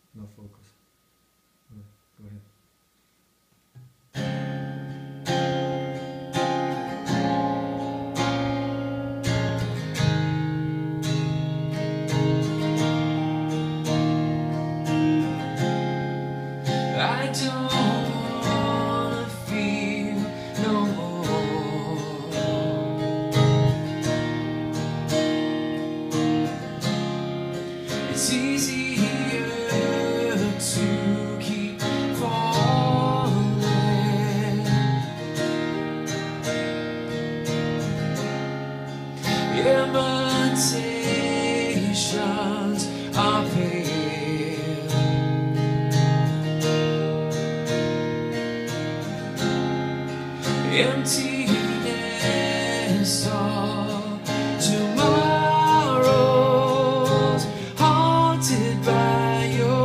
No focus. Go ahead. I don't wanna feel no more. It's easier to keep falling. Imitations are pale. Emptiness of tomorrows, haunted by your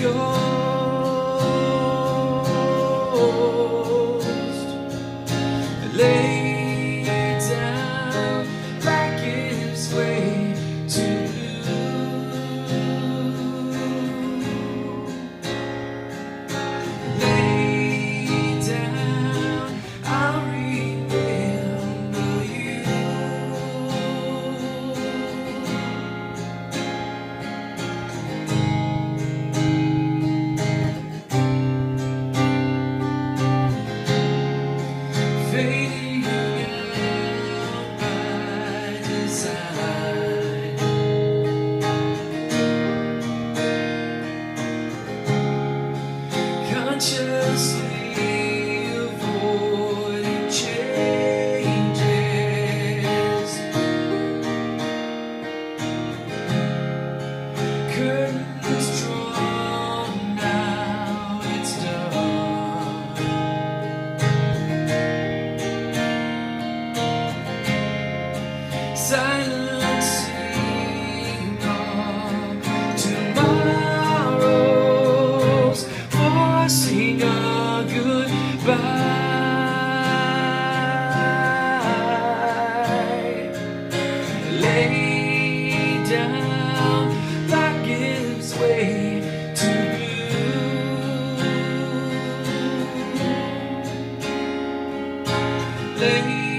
ghost. Lay down like gives way to blue. Lay down, I'll remember you. Fading out by design. Consciously avoiding changes. Curtains drawn, now it's done. Silencing all tomorrows, forcing a goodbye. Lay down that gives way to blue. Lay